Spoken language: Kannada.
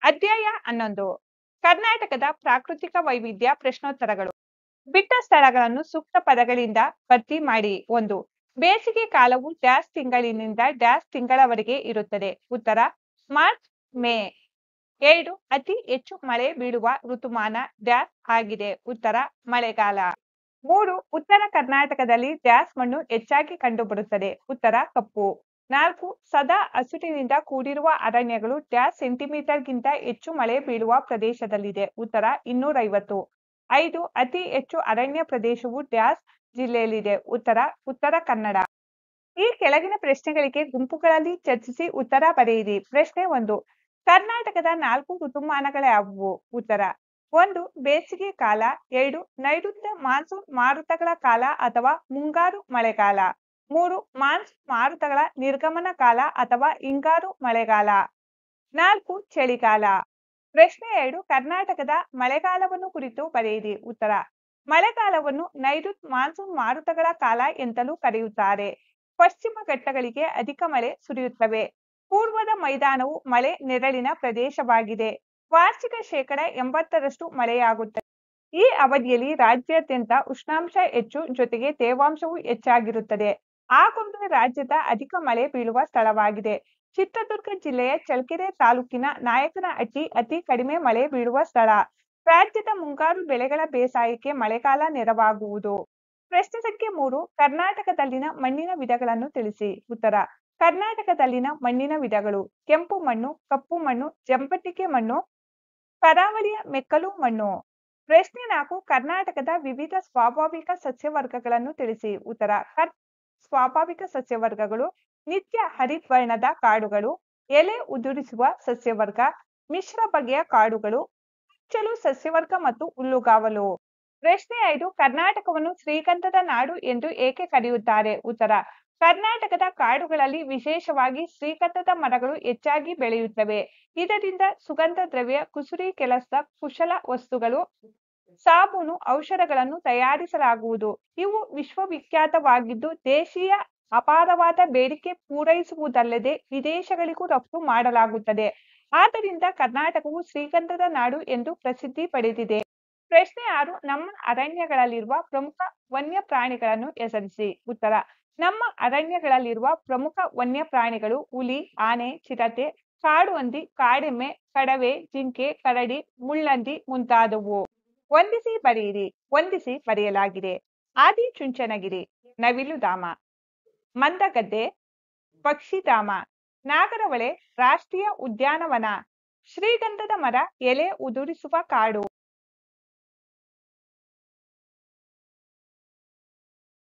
ಅಧ್ಯಾಯ 11 ಕರ್ನಾಟಕದ ಪ್ರಾಕೃತಿಕ ವೈವಿಧ್ಯ ಪ್ರಶ್ನೋತ್ತರಗಳು. ಬಿಟ್ಟ ಸ್ಥಳಗಳನ್ನು ಸೂಕ್ತ ಪದಗಳಿಂದ ಭರ್ತಿ ಮಾಡಿ. 1. ಬೇಸಿಗೆ ಕಾಲವು ಡ್ಯಾಶ್ ತಿಂಗಳಿನಿಂದ ಡ್ಯಾಶ್ ತಿಂಗಳವರೆಗೆ ಇರುತ್ತದೆ. ಉತ್ತರ ಮಾರ್ಚ್ ಮೇ. 2. ಅತಿ ಹೆಚ್ಚು ಮಳೆ ಬೀಳುವ ಋತುಮಾನ ಡ್ಯಾಶ್ ಆಗಿದೆ. ಉತ್ತರ ಮಳೆಗಾಲ. 3. ಉತ್ತರ ಕರ್ನಾಟಕದಲ್ಲಿ ಡ್ಯಾಶ್ ಮಣ್ಣು ಹೆಚ್ಚಾಗಿ ಕಂಡುಬರುತ್ತದೆ. ಉತ್ತರ ಕಪ್ಪು. 4. ಸದಾ ಹಸಿರಿನಿಂದ ಕೂಡಿರುವ ಅರಣ್ಯಗಳು ಡ್ಯಾಶ್ ಸೆಂಟಿಮೀಟರ್ಗಿಂತ ಹೆಚ್ಚು ಮಳೆ ಬೀಳುವ ಪ್ರದೇಶದಲ್ಲಿದೆ. ಉತ್ತರ 250. 5. ಅತಿ ಹೆಚ್ಚು ಅರಣ್ಯ ಪ್ರದೇಶವು ಡ್ಯಾಶ್ ಜಿಲ್ಲೆಯಲ್ಲಿದೆ. ಉತ್ತರ ಉತ್ತರ ಕನ್ನಡ. ಈ ಕೆಳಗಿನ ಪ್ರಶ್ನೆಗಳಿಗೆ ಗುಂಪುಗಳಲ್ಲಿ ಚರ್ಚಿಸಿ ಉತ್ತರ ಬರೆಯಿರಿ. ಪ್ರಶ್ನೆ 1. ಕರ್ನಾಟಕದ 4 ಋತುಮಾನಗಳ್ಯಾವುವು? ಉತ್ತರ 1. ಬೇಸಿಗೆ ಕಾಲ. 2. ನೈಋತ್ಯ ಮಾನ್ಸೂನ್ ಮಾರುತಗಳ ಕಾಲ ಅಥವಾ ಮುಂಗಾರು ಮಳೆಗಾಲ. 3. ಮಾನ್ಸೂನ್ ಮಾರುತಗಳ ನಿರ್ಗಮನ ಕಾಲ ಅಥವಾ ಹಿಂಗಾರು ಮಳೆಗಾಲ. 4. ಚಳಿಗಾಲ. ಪ್ರಶ್ನೆ 2. ಕರ್ನಾಟಕದ ಮಳೆಗಾಲವನ್ನು ಕುರಿತು ಬರೆಯಿರಿ. ಉತ್ತರ ಮಳೆಗಾಲವನ್ನು ನೈಋತ್ಯ ಮಾನ್ಸೂನ್ ಮಾರುತಗಳ ಕಾಲ ಎಂತಲೂ ಕರೆಯುತ್ತಾರೆ. ಪಶ್ಚಿಮ ಘಟ್ಟಗಳಿಗೆ ಅಧಿಕ ಮಳೆ ಸುರಿಯುತ್ತವೆ. ಪೂರ್ವದ ಮೈದಾನವು ಮಳೆ ನೆರಳಿನ ಪ್ರದೇಶವಾಗಿದೆ. ವಾರ್ಷಿಕ ಶೇಕಡ 80ರಷ್ಟು ಮಳೆಯಾಗುತ್ತದೆ. ಈ ಅವಧಿಯಲ್ಲಿ ರಾಜ್ಯಾದ್ಯಂತ ಉಷ್ಣಾಂಶ ಹೆಚ್ಚು ಜೊತೆಗೆ ತೇವಾಂಶವೂ ಹೆಚ್ಚಾಗಿರುತ್ತದೆ. ಹಾಗೊಂದು ರಾಜ್ಯದ ಅಧಿಕ ಮಳೆ ಬೀಳುವ ಸ್ಥಳವಾಗಿದೆ. ಚಿತ್ರದುರ್ಗ ಜಿಲ್ಲೆಯ ಚಳ್ಳಕೆರೆ ತಾಲೂಕಿನ ನಾಯಕನಹಟ್ಟಿ ಅತಿ ಕಡಿಮೆ ಮಳೆ ಬೀಳುವ ಸ್ಥಳ. ರಾಜ್ಯದ ಮುಂಗಾರು ಬೆಳೆಗಳ ಬೇಸಾಯಕ್ಕೆ ಮಳೆಗಾಲ ನೆರವಾಗುವುದು. ಪ್ರಶ್ನೆ ಸಂಖ್ಯೆ 3. ಕರ್ನಾಟಕದಲ್ಲಿನ ಮಣ್ಣಿನ ವಿಧಗಳನ್ನು ತಿಳಿಸಿ. ಉತ್ತರ ಕರ್ನಾಟಕದಲ್ಲಿನ ಮಣ್ಣಿನ ವಿಧಗಳು: ಕೆಂಪು ಮಣ್ಣು, ಕಪ್ಪು ಮಣ್ಣು, ಜಂಬಟ್ಟಿಗೆ ಮಣ್ಣು, ಕರಾವಳಿಯ ಮೆಕ್ಕಲು ಮಣ್ಣು. ಪ್ರಶ್ನೆ 4. ಕರ್ನಾಟಕದ ವಿವಿಧ ಸ್ವಾಭಾವಿಕ ಸಸ್ಯವರ್ಗಗಳನ್ನು ತಿಳಿಸಿ. ಉತ್ತರ ಸ್ವಾಭಾವಿಕ ಸಸ್ಯವರ್ಗಗಳು: ನಿತ್ಯ ಹರಿದ್ವರ್ಣದ ಕಾಡುಗಳು, ಎಲೆ ಉದುರಿಸುವ ಸಸ್ಯವರ್ಗ, ಮಿಶ್ರ ಬಗೆಯ ಕಾಡುಗಳು, ಕುಚ್ಚಲು ಸಸ್ಯವರ್ಗ ಮತ್ತು ಹುಲ್ಲುಗಾವಲು. ಪ್ರಶ್ನೆ 5. ಕರ್ನಾಟಕವನ್ನು ಶ್ರೀಗಂಧದ ನಾಡು ಎಂದು ಏಕೆ ಕರೆಯುತ್ತಾರೆ? ಉತ್ತರ ಕರ್ನಾಟಕದ ಕಾಡುಗಳಲ್ಲಿ ವಿಶೇಷವಾಗಿ ಶ್ರೀಗಂಧದ ಮರಗಳು ಹೆಚ್ಚಾಗಿ ಬೆಳೆಯುತ್ತವೆ. ಇದರಿಂದ ಸುಗಂಧ ದ್ರವ್ಯ, ಕುಸುರಿ ಕೆಲಸದ ಕುಶಲ ವಸ್ತುಗಳು, ಸಾಬೂನು, ಔಷಧಗಳನ್ನು ತಯಾರಿಸಲಾಗುವುದು. ಇವು ವಿಶ್ವವಿಖ್ಯಾತವಾಗಿದ್ದು ದೇಶೀಯ ಅಪಾರವಾದ ಬೇಡಿಕೆ ಪೂರೈಸುವುದಲ್ಲದೆ ವಿದೇಶಗಳಿಗೂ ರಫ್ತು ಮಾಡಲಾಗುತ್ತದೆ. ಆದ್ದರಿಂದ ಕರ್ನಾಟಕವು ಶ್ರೀಗಂಧದ ನಾಡು ಎಂದು ಪ್ರಸಿದ್ಧಿ ಪಡೆದಿದೆ. ಪ್ರಶ್ನೆ 6. ನಮ್ಮ ಅರಣ್ಯಗಳಲ್ಲಿರುವ ಪ್ರಮುಖ ವನ್ಯ ಪ್ರಾಣಿಗಳನ್ನು ಹೆಸರಿಸಿ. ಉತ್ತರ ನಮ್ಮ ಅರಣ್ಯಗಳಲ್ಲಿರುವ ಪ್ರಮುಖ ವನ್ಯ ಪ್ರಾಣಿಗಳು ಹುಲಿ, ಆನೆ, ಚಿರತೆ, ಕಾಡು ಹಂದಿ, ಕಾಡೆಮ್ಮೆ, ಕಡವೆ, ಜಿಂಕೆ, ಕರಡಿ, ಮುಳ್ಳಂದಿ ಮುಂತಾದವು. ಹೊಂದಿಸಿ ಬರೆಯಿರಿ. ಹೊಂದಿಸಿ ಬರೆಯಲಾಗಿದೆ. ಆದಿಚುಂಚನಗಿರಿ, ನವಿಲುಧಾಮ, ಮಂದಗದ್ದೆ, ಪಕ್ಷಿಧಾಮ, ನಾಗರಹೊಳೆ ರಾಷ್ಟ್ರೀಯ ಉದ್ಯಾನವನ, ಶ್ರೀಗಂಧದ ಮರ, ಎಲೆ ಉದುರಿಸುವ ಕಾಡು.